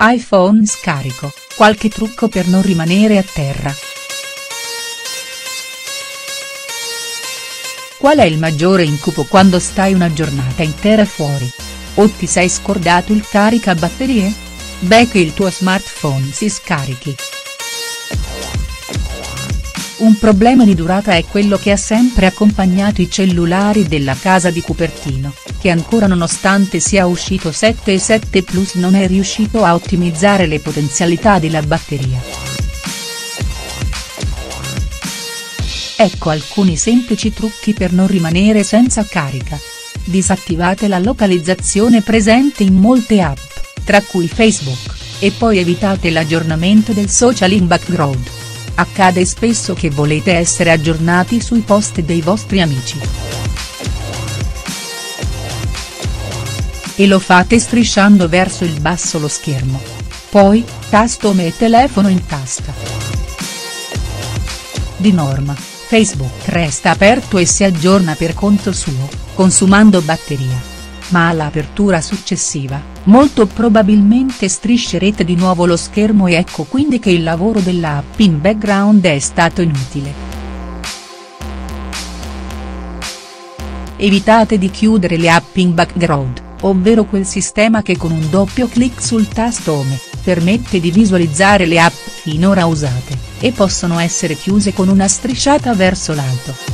iPhone scarico, qualche trucco per non rimanere a terra. Qual è il maggiore incubo quando stai una giornata intera fuori? O ti sei scordato il caricabatterie? Beh, che il tuo smartphone si scarichi. Un problema di durata è quello che ha sempre accompagnato i cellulari della casa di Cupertino, che ancora nonostante sia uscito 7 e 7 Plus non è riuscito a ottimizzare le potenzialità della batteria. Ecco alcuni semplici trucchi per non rimanere senza carica. Disattivate la localizzazione presente in molte app, tra cui Facebook, e poi evitate l'aggiornamento del social in background. Accade spesso che volete essere aggiornati sui post dei vostri amici. E lo fate strisciando verso il basso lo schermo. Poi, tasto Home e telefono in tasca. Di norma, Facebook resta aperto e si aggiorna per conto suo, consumando batteria. Ma all'apertura successiva, molto probabilmente striscerete di nuovo lo schermo e ecco quindi che il lavoro della app in background è stato inutile. Evitate di chiudere le app in background, ovvero quel sistema che con un doppio clic sul tasto Home, permette di visualizzare le app finora usate, e possono essere chiuse con una strisciata verso l'alto.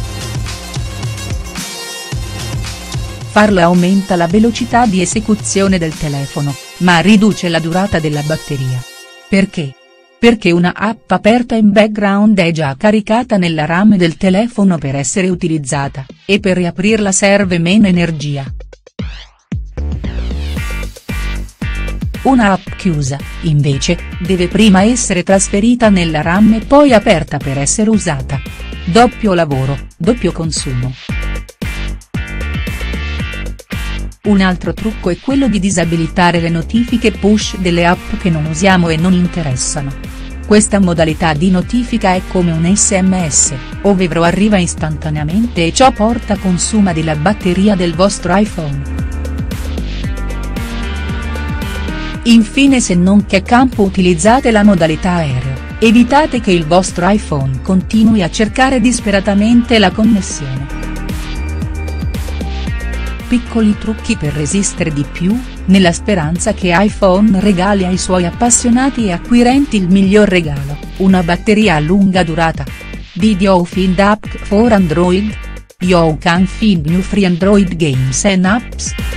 Farlo aumenta la velocità di esecuzione del telefono, ma riduce la durata della batteria. Perché? Perché una app aperta in background è già caricata nella RAM del telefono per essere utilizzata, e per riaprirla serve meno energia. Una app chiusa, invece, deve prima essere trasferita nella RAM e poi aperta per essere usata. Doppio lavoro, doppio consumo. Un altro trucco è quello di disabilitare le notifiche push delle app che non usiamo e non interessano. Questa modalità di notifica è come un SMS, ovvero arriva istantaneamente e ciò porta consuma della batteria del vostro iPhone. Infine, se non che a campo utilizzate la modalità aereo, evitate che il vostro iPhone continui a cercare disperatamente la connessione. Piccoli trucchi per resistere di più, nella speranza che iPhone regali ai suoi appassionati e acquirenti il miglior regalo, una batteria a lunga durata. Did you find app for Android? You can find new free Android games and apps.